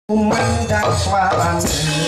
Umandang swaran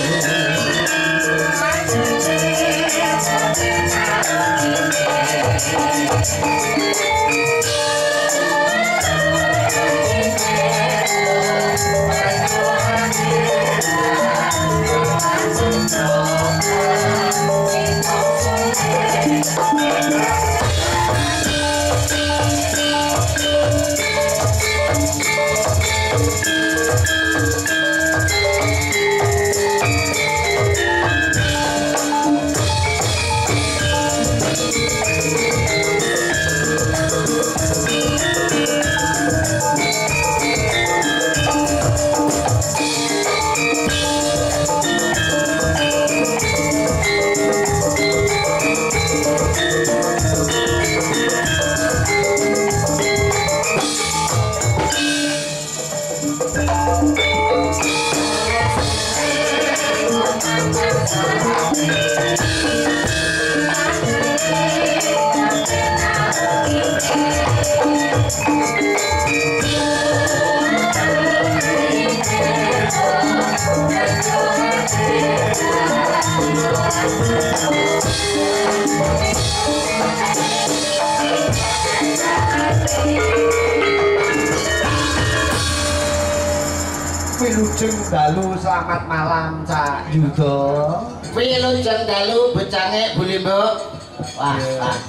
Wilujeng dalu selamat malam Cak Yudo. Wilujeng dalu becange Bu Limbuk. Wah,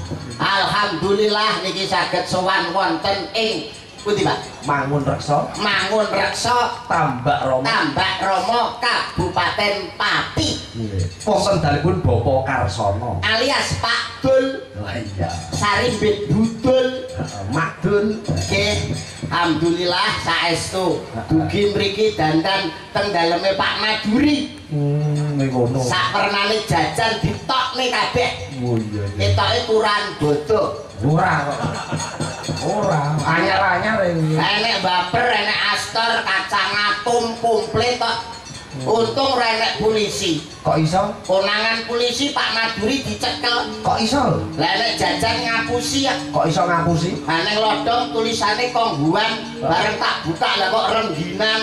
alhamdulillah niki saged sowan wonten ing pundi, Pak? Mangun Reksa. Mangun Reksa Tambak Rama. Tambak Rama Kabupaten Pati. Wonten dalipun Bapak Karsono Alias Pak Dul. Wah iya. Sarimbit Budul. Makdul. Nggih. Alhamdulillah saestu dugi mriki dandan teng daleme Pak Maduri. Ngono. Sapernane jajan ditokne kabeh. Oh iya. Ketoke kurang bodoh. Ora kok. Ora, anyar-anyar iki. Enek baper, enek astor, kacang atum, komplit kok. Untung ora enek polisi. Kok iso? Konangan polisi Pak Maduri dicekel. Kok iso? Lah enek jajan ngapusi ya. Kok iso ngapusi? Aneh lodong tulisane kongguan, bareng tak buka lah kok rengginan.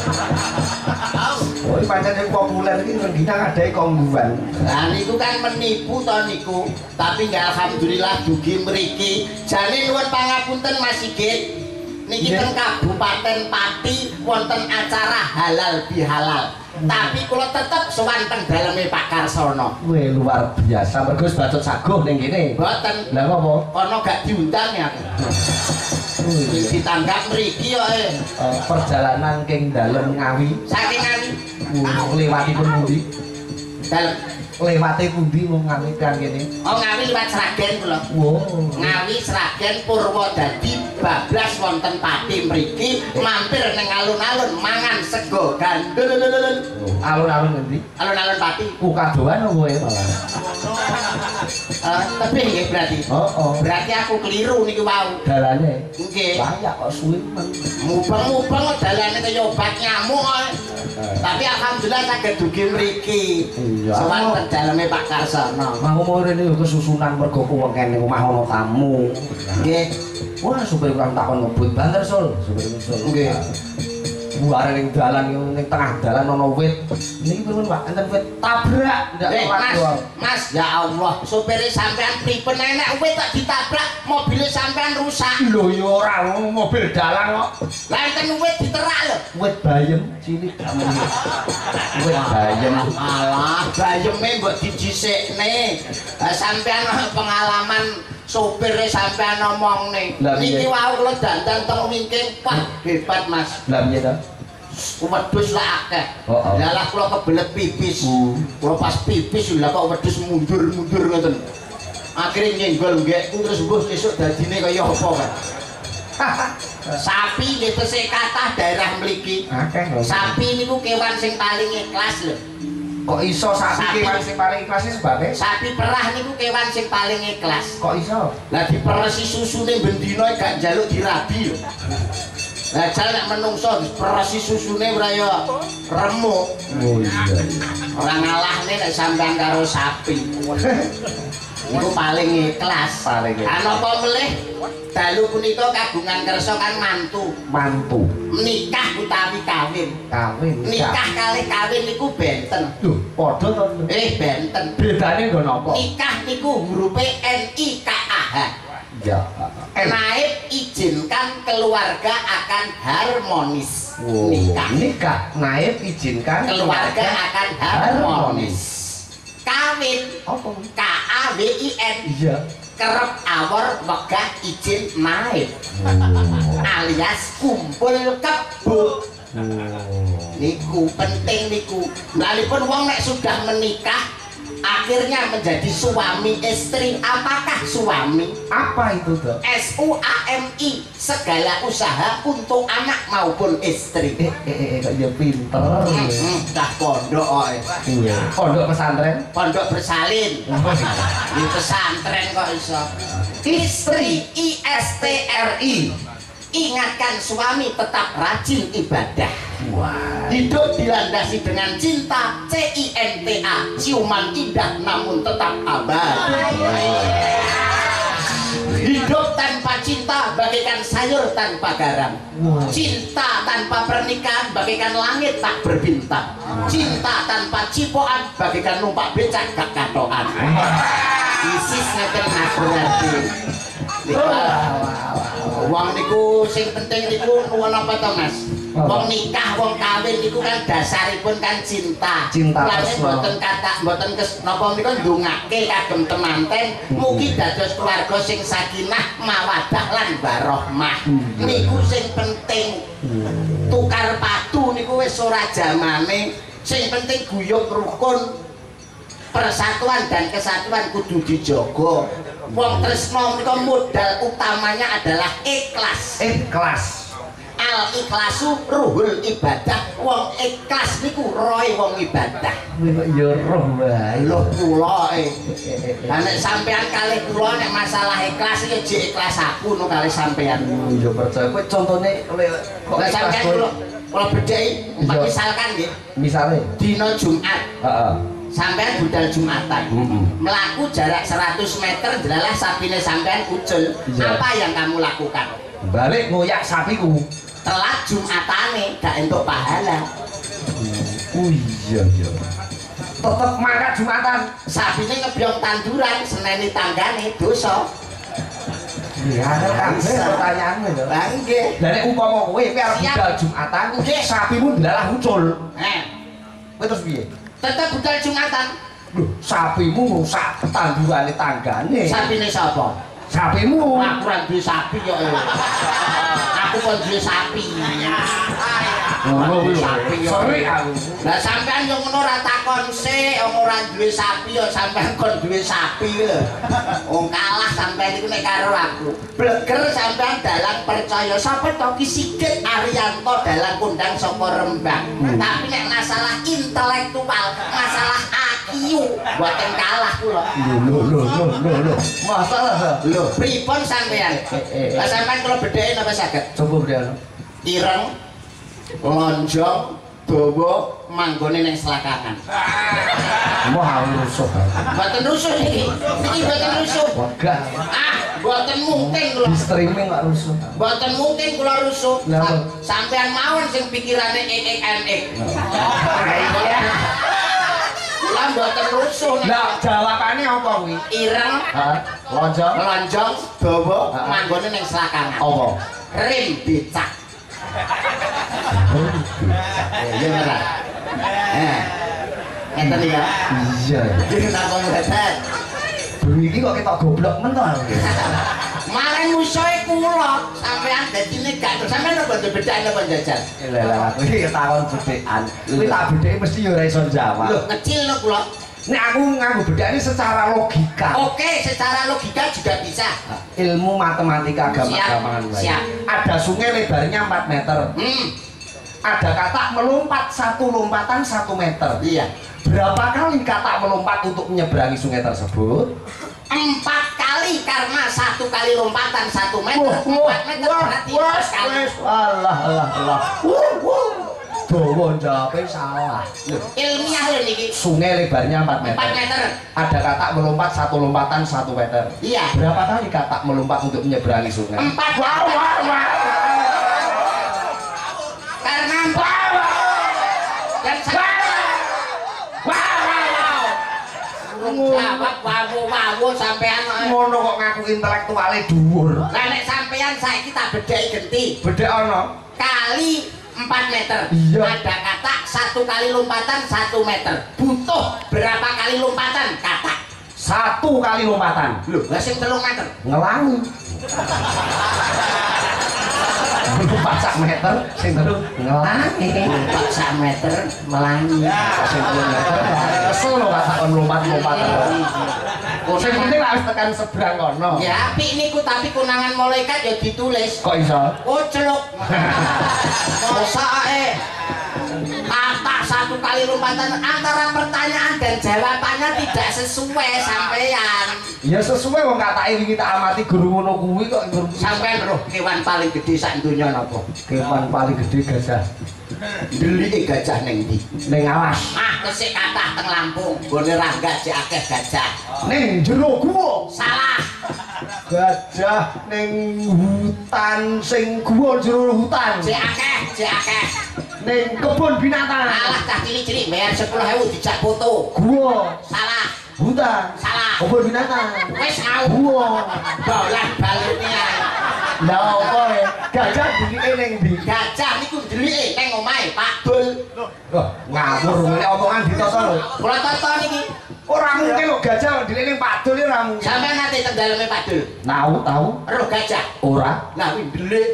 Oh, ini pancen yang populer ini rengginang ada kongguan. Nah niku kan menipu to niku. Tapi nggak alhamdulillah dugi mriki. Jane nuwun pangapunten Mas Sigit. Niki teng Kabupaten Pati wonten acara halal bihalal. Tapi kula tetep sowan teng daleme Pak Karsono. Wih, luar biasa. Mergo bacot saguh ning kene. Mboten. Lah apa? Ana gak diundang ya. Ditanggap mriki kok Perjalanan king dalem Ngawi. saking Ngawi. Lewatipun pundi? Dalem Lewate pundi wong Ngawi kan kene? oh Ngawi liwat Sragen kula. Wow. Ngawi Sragen Purwodadi bablas wonten Pati mriki mampir ning alun-alun mangan sego gandul. Alun-alun ngendi? Alun-alun Pati. Kadoan apa kowe malah? Tapi nggih berarti. Oh. Berarti aku keliru niki wau. Dalane. Nggih. Layak kok suwi men. Mubeng-mubeng dalane kaya obat nyamuk kok. Tapi alhamdulillah saged dugi mriki. Iya. Sowan teng daleme Pak Karsono. Mau rene kesusunan mergo wong kene omah ana tamu. Nggih. Wah, supaya kurang takon ngebut banter Sul. Supaya Sul. Nggih. Buare ning dalan ning tengah dalan ana wit. Niki pripun Pak? Enten wit tabrak ndak Mas, ya Allah, supire sampean pripun enek wit tak ditabrak, mobil sampean rusak. Lho ya ora mobil dalan kok. Lah enten wit diterak lho. Wit bayem cilik. Wit bayem. Malah bayeme mbok dijisikne. Sampean pengalaman sopire sampean ngomongne. Niki wau kula dandan teng wingking, wah hebat Mas. Lah piye to? Wedhus lah akeh. Oh. Lah kula kebelet pipis. Kula pas pipis lha kok wedhus mundur-mundur ngoten. Akhire nyenggol nggekku terus mbuh sesuk dadine kaya apa kan. Sapi nggih tesih kathah daerah mliki. Akeh. Sapi niku kewan sing paling ikhlas lho. Kok iso sapi kewan sing paling ikhlas sebabnya? Sapi perah niku kewan sing paling ikhlas. Kok iso? Lah diperesi susune bendina gak njaluk dirabi lho. Lah jal nek menungso diperesi susune ora ya remuk. Oh iya. Ora ngalahne nek sampean karo sapi. Iku paling ikhlas. Napa melih dalu punika kagungan kersa kan mantu. Nikah utawi kawin. Nikah kalih kawin niku benten. Lho, padha to. Benten. Bedane nggo napa? Nikah niku hurufe NIKAH. Ya. Naib izinkan keluarga akan harmonis. Nikah naib izinkan keluarga akan harmonis. Kawin apa? KAWIN. Iya. Kerep awor wegah izin naib. Alias kumpul kebo. Niku penting niku. Mlalipun wong nek sudah menikah akhirnya menjadi suami istri. Apakah suami? Apa itu tuh? SUAMI, segala usaha untuk anak maupun istri. Ya pinter. Dah pondok kok. Iya. Pondok pesantren. Pondok bersalin. Di pesantren kok iso. Istri ISTRI. Ingatkan suami tetap rajin ibadah. Hidup dilandasi dengan cinta. CINTA, ciuman indah namun tetap abadi. Hidup tanpa cinta bagaikan sayur tanpa garam. Cinta tanpa pernikahan bagaikan langit tak berbintang. Cinta tanpa cipokan bagaikan numpak becak gak katokan. Isis ngeten berarti. Wong niku sing penting niku nuwun apa to Mas? Wong nikah, wong kawin niku kan dasaripun kan cinta. Lan mboten kathah mboten napa menika ndongake kagem temanten mugi dados keluarga sing sakinah, mawaddah lan warahmah. Niku sing penting. Tukar padu niku wis ora jamane. Sing penting guyub rukun. Persatuan dan kesatuan kudu dijaga. Wong tresna menika modal utamanya adalah ikhlas. Al ikhlasu ruhul ibadah. Wong ikhlas niku roe wong ibadah. Ya roh wae. Lho kula Lah nek sampean kalih kula nek masalah ikhlas ya jek ikhlas aku no kalih sampean. Ya percaya kowe contone kok sampean kula bedheki misalkan nggih. Misale dina Jumat. Heeh. Sampean budal Jumatan. Melaku jarak 100 meter jelalah sapine sampean ucul. Apa yang kamu lakukan? Balik ngoyak sapiku. Telat Jumatane gak entuk pahala. Iya. Tetep mangkat Jumatan. Sapine ngebyong tanduran, seneni tanggane dosa. Ya, pertanyaanmu lho. Lah nggih. Lah nek umpama kowe arep budal Jumatan, sapimu ndelalah ucul. Kowe terus piye? Tetep budal Jumatan. Loh, sapimu rusak tandurane tanggane. Sapine sapa? Sapimu. Aku ora duwe sapi kok. Aku kok duwe sapi. Ngono sapi yo. Sorry aku. Lah sampean yo ngono ora takon sik, ora duwe sapi yo sampean kon duwe sapi lho. Wong kalah sampean iku nek karo aku. Bleger sampean dalang percaya sapa to Ki Sigit Ariyanto dalang kondang saka Rembang. Tapi nek masalah intelektual, masalah IQ, mboten kalah kula. Lho. Masalah to. Lho, pripun sampean? Lah sampean kula bedheki napa saged? Coba bedheki. Ireng, lonjong, dawa, manggone ning selakangan. Wah, rusuh. Mboten rusuh iki. Iki mboten rusuh. Wagah. Mboten mungkin kula. Di streaming kok rusuh. Mboten mungkin kula rusuh. Lah, sampean mawon sing pikirane ek-ek. Iya. Kula mboten rusuh. Lah, jawabane apa kuwi? Ireng, lonjong, dawa, manggone ning selakangan. Apa? Rim becak. Iya ora. Ngeten ya. Iya. Iki tak ngeten. Bumi iki kok ketok goblok men to. Marang musuhe kula, sampean dadine gak sampean apa bedhane apa jajan. Lah aku iki takon bedhekan. Kuwi tak bedheki mesti ya ora iso jawab. Lho, kecil no kula. Nek aku nganggo bedhane secara logika. Oke, secara logika juga bisa. Ilmu matematika gampang-gampangan wae. Siap. Ada sungai lebarnya 4 meter. Ada katak melompat satu lompatan 1 meter. Iya. Berapa kali katak melompat untuk menyeberangi sungai tersebut? 4 kali karena 1 kali lompatan 1 meter. 4 meter berarti 4 kali. Allah. dawa jawabe salah. Ilmiah lho niki. Sungai lebarnya 4 meter. 4 meter. Ada katak melompat, satu lompatan 1 meter. Iya. Berapa kali katak melompat untuk menyeberangi sungai? 4. Wah. Karena 4. Dan Wawu sampean ngono kok ngaku intelektuale dhuwur. lah nek sampean saiki tak bedheki genti. Bedhek ana Kali 4 meter. Iya. Ada katak 1 kali lompatan 1 meter. Butuh berapa kali lompatan katak? 1 kali lompatan. Lho, lah sing 3 meter. Ngelangi. Lompat 1 meter, sing terus ngelangi. Lompat 1 meter melangi. Sing 3 meter. Kesel lho katak kon lompat-lompat. Sing penting harus tekan seberang kono. Ya apik niku tapi kunangan malaikat ya ditulis. Kok iso? Koclok. Masa katak 1 kali lompatan antara pertanyaan dan jawabannya tidak sesuai sampean. Ya sesuai wong katake wingi tak amati guru ngono kuwi kok guru Sampean roh kewan paling gede sak donya napa? kewan paling gede gajah. Ndelike gajah ning ndi? Ning alas. Ah, kesik kathah teng Lampung. Gone Rangga sik akeh gajah. Ning jero guwa. Salah. Gajah ning hutan sing guwa jero hutan. Sik akeh. Ning kebun binatang. Alah cah cilik-cilik bayar 10.000 dijak foto. Guwa. Salah. Hutan. Salah. Kebun binatang. Wis au. Guwa. Bolan balune ae. Lah apa e? Gajah dilike ning ndi? Gajah niku ndelike ning omahe Pak Dul. Loh, ngawur nek omongan ditata lho. Kula toto niki. Ora mungkin lho gajah dilike ning Pak Dul ora mungkin. Sampeyan nate teng daleme Pak Dul. Tahu. Roh gajah. Ora. Lah kuwi ndelik.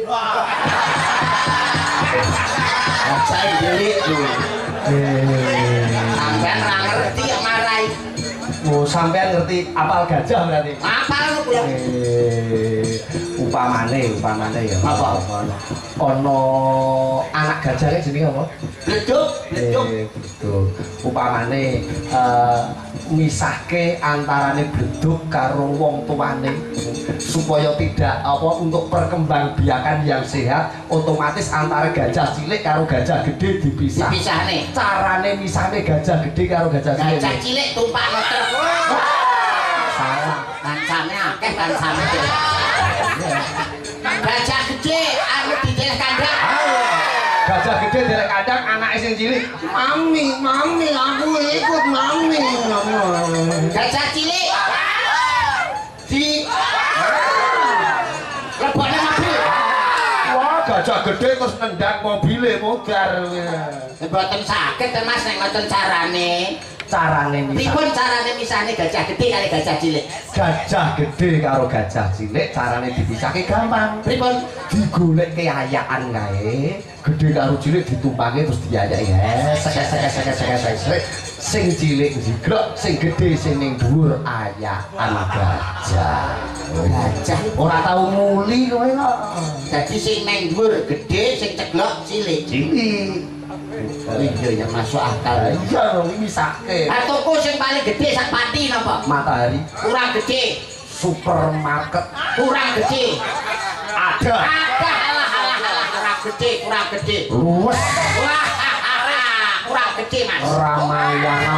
Gajah ndelik lho. Sampeyan ra ngerti kok marai. Oh, sampean ngerti apal gajah berarti. Apal lho kula. Upamane ya. Apa? Ono anak gajah iki jenenge apa? Bleduk. Betul. Upamane misahke antarane bleduk karo wong tuane supaya tidak apa untuk perkembangbiakan yang sehat, otomatis antara gajah cilik karo gajah gede dipisah. Dipisahne. Carane misahne gajah gede karo gajah cilik. Gajah cilik tumpakno truk. Salah. Kancane akeh kancane. Gajah gede anu dijeleh kandang. Gajah gede derek kadang anake sing cilik, "Mami, aku ikut mami." Gajah cilik di lebokne mobil. Wah, gajah gede terus nendang mobile modar. Mboten saged Mas nek ngoten carane. Carane misah. Pripun carane misahne gajah gede kali gajah cilik? Gajah gede karo gajah cilik carane dipisahke gampang. Pripun? Digolekke ayakan kae, gede karo cilik ditumpake terus diayaki. Sek. Sing cilik jigrok, sing gede sing ning dhuwur ayakan gajah. Gajah Ora tau muli kowe kok. dadi sing ning dhuwur gede, sing ceglok cilik. Cilik. Iya ya masuk akal. Iya dong, ini misahke. Toko sing paling gede sak pati napa? Matahari. Kurang gede. Supermarket. Kurang gede. Ada. Alah kurang gede. Luwes. Wah, kurang gede Mas. Ramayana.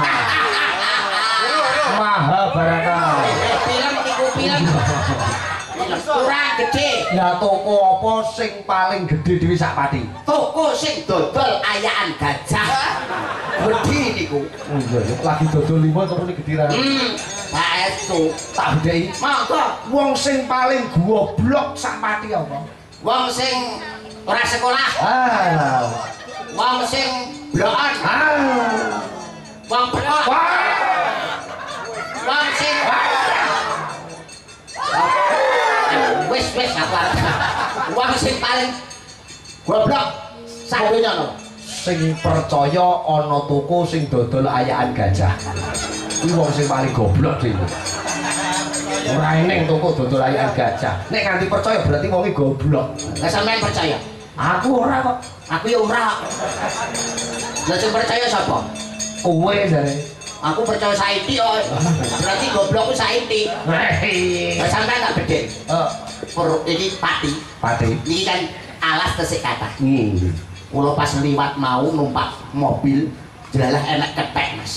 Mahabharata. Film. Kurang gede. Ya toko apa sing paling gede dhewe sak pati? Toko sing dodol ayakan gajah. Gede niku. Oh iya, lagi dodol 5 apa gede ra? Baestu. Tak bedheki. Monggo. Wong sing paling goblok sak pati apa? Wong sing ora sekolah. Wong sing blokan. Wong blok. Wong sing wis apa? Wong sing paling goblok sak donya lho. Sing percaya ana toko sing dodol ayakan gajah. Kuwi wong sing paling goblok dhewe. Ora eneng toko dodol ayakan gajah. Nek nganti percaya berarti wonge goblok. Lah sampean percaya? Aku ora kok. Aku ya ora. Lah sing percaya sapa? Kowe jare. Aku percaya saiki kok. Berarti goblok ku saiki. Lah sampean tak bedhe. Iki pati. Pati. Iki kan alas tesik kathah. Kula pas liwat mau numpak mobil jelalah enek kethek Mas.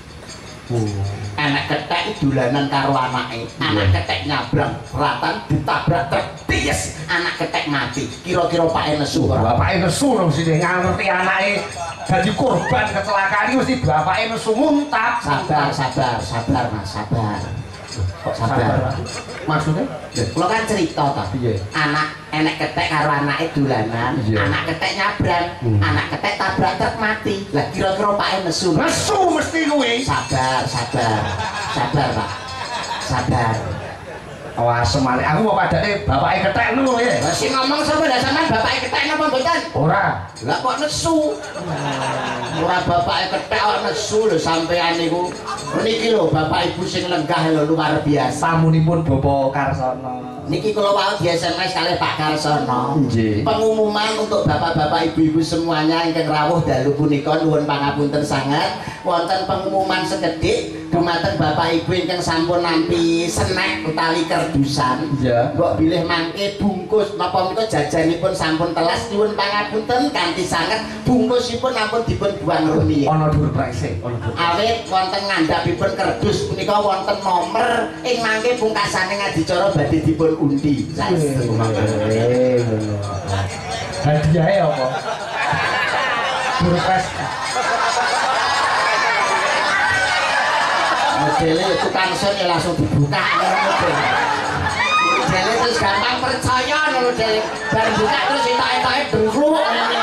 Anak kethek dolanan karo anake. Anak kethek nyabrang ratan ditabrak truk ties. Anak kethek mati. Kira-kira Pak nesu ora? Bapake nesu nang sini ngerti anake dadi korban kecelakaan iki mesti bapake nesu muntap. Sabar Mas, sabar. Kok sabar? Maksudnya? Kula kan cerita ta. Piye? Anak enek kethek karo anake dolanan, anak kethek nyabrang, anak kethek tabrak truk mati. Lah kira-kira Pak nesu. Nesu mesti kuwi. Sabar Pak. Sabar. Awas semale aku mau padane bapake kethek ngono ya. Lah sing ngomong sapa lah sampean bapake kethek napa mboten? Ora. Lah kok nesu? Ora bapake kethek kok nesu lho sampean niku. Niki lho bapak ibu sing lenggah lho luar biasa. Samunipun Bapak Karsono. Niki kula wau di SMS kalih Pak Karsono. Nggih. Pengumuman untuk bapak-bapak ibu-ibu semuanya ingkang rawuh dalu punika nuwun pangapunten sanget. Wonten pengumuman sekedhik dumateng bapak ibu ingkang sampun nampi snack utawi kerdusan. Iya. Mbok bilih mangke bungkus napa menika jajanipun sampun telas nuwun pangapunten kanthi sanget bungkusipun ampun dipun buang rumiyin. Ana dhuwur prese, ana dhuwur. Awit wonten ngandhapipun kerdus punika wonten nomor ing mangke pungkasane ngadicara badhe dipun undi. Hadiahe apa? Surprise. Modele tukang son ya langsung dibuka modele terus gampang percaya modele bar buka terus entak-entake dengkluk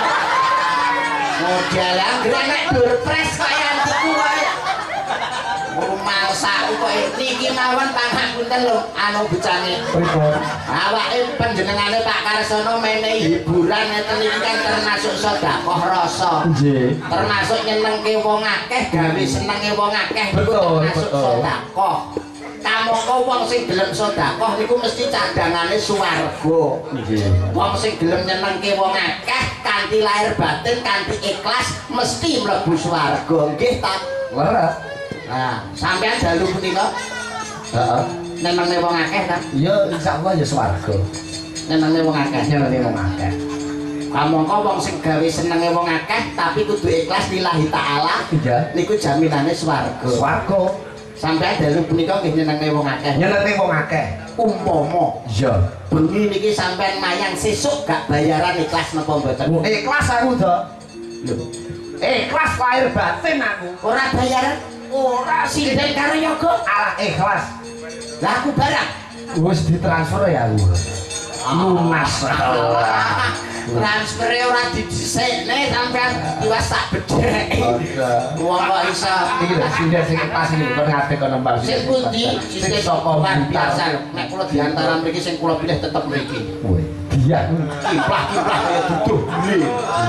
modele anggere nek durpres kaya antiku wae rumah saku kok niki mawon pangapunten lho anu bocane Pripun? awake panjenengane Pak Karsono menehi hiburan ngeten iki kan termasuk sedekah rasa Nggih. termasuk nyenengke wong akeh gawe senenge wong akeh niku termasuk sedekah kamangka wong sing gelem sedekah niku mesti cadangane swarga Nggih. wong sing gelem nyenengke wong akeh kanthi lahir batin kanthi ikhlas mesti mlebu swarga nggih ta Leres. nah sampean dalu punika Heeh. nyenenge wong akeh ta Ya insyaallah ya swarga. nyenenge wong akeh Nyenenge wong akeh. kamangka wong sing gawe senenge wong akeh tapi kudu ikhlas lillahi taala Iya. niku jaminane swarga Swarga. sampai dalu punika nggih nyenenge wong akeh Nyenenge wong akeh. umpama Iya. bengi niki sampean mayang sesuk gak bayaran ikhlas napa mboten Ikhlas aku, Dok. lho Ikhlas lahir batin aku. ora bayaran ora sinden karo yoga Alah ikhlas. lah aku barang Wis ditransfer ya aku. Lunas. transfer ora didhisikne sampean iwas tak bedhek wong kok iso Iki lho sinden sing pas iki kon ngadeg kon nembang sing pundi sing sapa luar biasa lho nek kula diantara mriki sing kula pilih tetep mriki Woi, dia kiprah-kiprah kaya duduh bule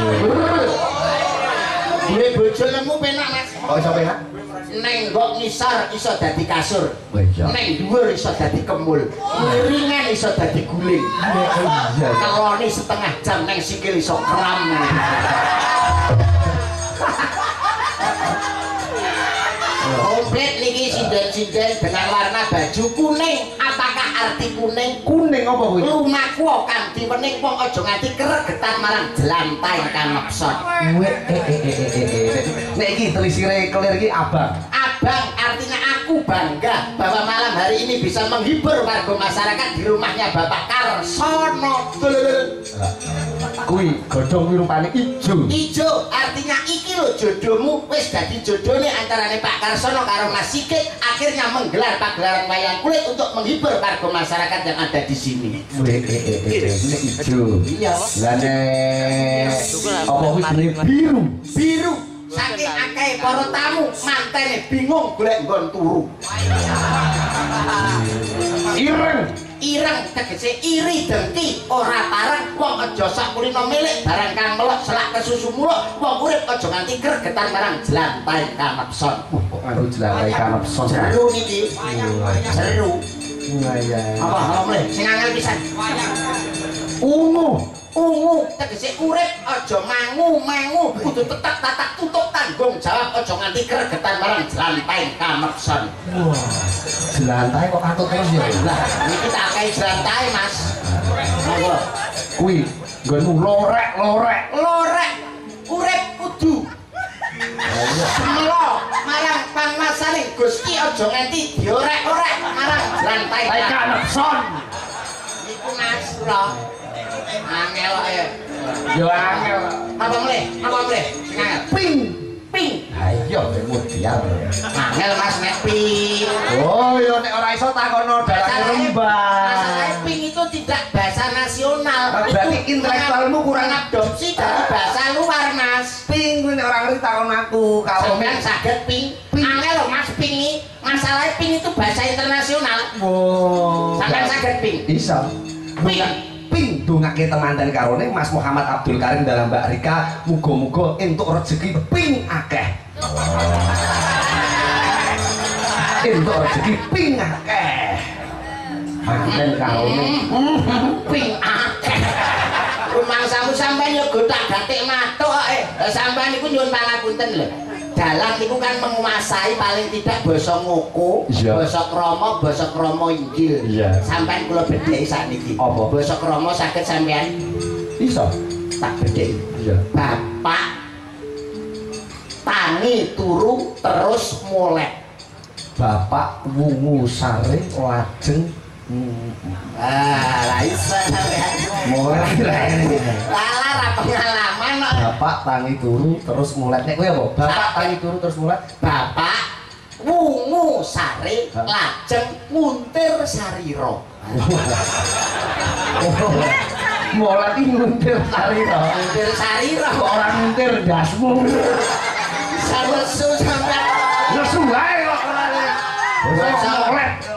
bule bojo nemu penak Mas kok iso penak? neng mbok ngisor iso dadi kasur Oh iya. neng dhuwur iso dadi kemul ringan iso dadi guling Iya. kelone setengah jam neng sikil iso kram komplit niki sinden-sinden dengan warna baju kuning apakah arti kuning Kuning apa kuwi? lumaku kanthi wening wong aja nganti keregetan marang jelantai kanepson Nek iki telisire clear iki abang. abang artinya aku bangga bahwa malam hari ini bisa menghibur warga masyarakat di rumahnya Bapak Karsono Kuwi godhong kuwi rupane ijo. ijo artinya iki lho jodohmu wis dadi jodone antarane Pak Karsono karo Mas Sigit akhirnya menggelar pagelaran wayang kulit untuk menghibur warga masyarakat yang ada di sini Ini ijo. iya Lah nek apa kuwi jenenge biru. biru saking akeh para tamu mantene bingung golek nggon turu Ireng. ireng tegese iri dengki ora pareng wong aja sak kulino milik barang kang melok selak kesusu muluk wong urip aja nganti gregetan marang jelantai kanepson Aduh jelantai kanepson. seru niki seru Iya. apa mleh sing angel pisan Ungu. ungu tegese urip aja mangu kudu tetep tatak tutup tanggung jawab aja nganti gregetan marang jelantai kanepson Wah. Jelantai kok katut terus ya. lah niki tak akeh jelantai Mas monggo Kuwi nggonmu lorek. lorek Semelo marang pangmasane Gusti aja nganti diorek-orek marang rantai Kanepson. iku Mas lho. Angel ae. Yo angel. Apa mleh? Sing angel. Ping. Ping. Ayo kemudian. Angel Mas nek ping. Oh, yo nek ora iso takono dalang Rembang. Masalah ping itu tidak bahasa nasional. Berarti intelektualmu kurang adopsi dari bahasa luar, Mas. Ping kuwi nek ora ngerti takon aku. Kalau Sampeyan saged ping. Angel lho Mas ping iki. Masalah ping itu bahasa internasional. oh, Sampeyan saged ping. iso. Ping dongake temandan karone Mas Muhammad Abdul Karim dalam Mbak Rika muga-muga entuk rezeki ping akeh. Entuk rezeki ping akeh. Manten karone Ping akeh. Rumangsamu sampeyan ya gotak-gatik matuk kok. Sampeyan niku nyuwun pangapunten lho. Dalang niku kan menguasai paling tidak basa ngoko, Iya. basa krama, basa krama Injil. Iya. Sampeyan kula bedheki sakniki. Apa? Basa krama saged sampeyan iso. tak bedheki. Iya. Bapak tangi turu terus molek. Bapak wungu sare lajeng Lah iso sampeyan. mulai Lala ra pengalaman kok. Bapak tangi turu terus mulet nek kowe apa? Bapak tangi turu terus mulet. Bapak wungu sare lajeng muntir sarira. Mulet iki nguntir sarira. Muntir sarira Kok ora nguntir dasmu. sawesu sampeyan. Nesu wae kok ora. Mulet